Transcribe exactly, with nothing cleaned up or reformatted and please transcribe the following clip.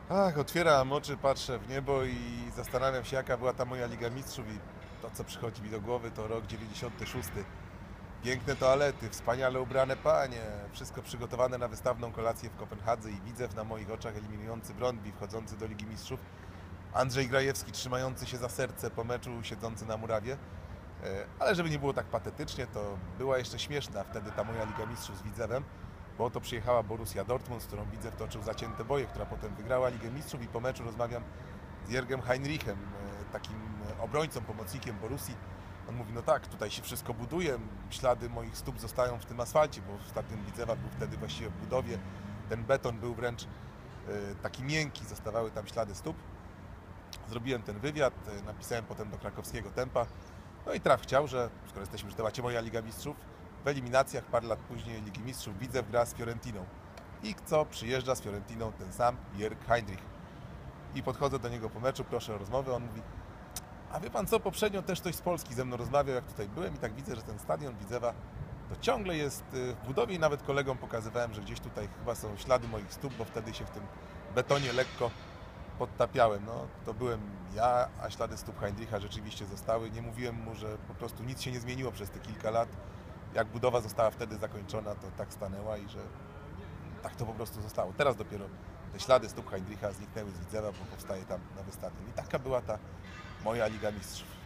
Ach, otwieram oczy, patrzę w niebo i zastanawiam się, jaka była ta moja Liga Mistrzów i to, co przychodzi mi do głowy, to rok dziewięćdziesiąty szósty. Piękne toalety, wspaniale ubrane panie, wszystko przygotowane na wystawną kolację w Kopenhadze i Widzew na moich oczach eliminujący Brøndby, wchodzący do Ligi Mistrzów. Andrzej Grajewski trzymający się za serce po meczu, siedzący na murawie. E, Ale żeby nie było tak patetycznie, to była jeszcze śmieszna wtedy ta moja Liga Mistrzów z Widzewem, bo oto przyjechała Borussia Dortmund, z którą Widzew toczył zacięte boje, która potem wygrała Ligę Mistrzów i po meczu rozmawiam z Jürgem Heinrichem, e, takim obrońcą, pomocnikiem Borussii. On mówi, no tak, tutaj się wszystko buduje, ślady moich stóp zostają w tym asfalcie, bo stadion Widzewa był wtedy właściwie w budowie, ten beton był wręcz e, taki miękki, zostawały tam ślady stóp. Zrobiłem ten wywiad, e, napisałem potem do krakowskiego Tempa. No i traf chciał, że skoro jesteśmy w temacie moja Liga Mistrzów, w eliminacjach parę lat później Ligi Mistrzów Widzew gra z Fiorentiną. I co przyjeżdża z Fiorentiną ten sam Jörg Heinrich. I podchodzę do niego po meczu, proszę o rozmowę, on mówi, a wie pan co, poprzednio też ktoś z Polski ze mną rozmawiał, jak tutaj byłem i tak widzę, że ten stadion Widzewa to ciągle jest y, w budowie i nawet kolegom pokazywałem, że gdzieś tutaj chyba są ślady moich stóp, bo wtedy się w tym betonie lekko podtapiałem. No, to byłem ja, a ślady stóp Heinricha rzeczywiście zostały. Nie mówiłem mu, że po prostu nic się nie zmieniło przez te kilka lat. Jak budowa została wtedy zakończona, to tak stanęła i że tak to po prostu zostało. Teraz dopiero te ślady stóp Heinricha zniknęły z Widzewa, bo powstaje tam nowy stadion. I taka była ta moja Liga Mistrzów.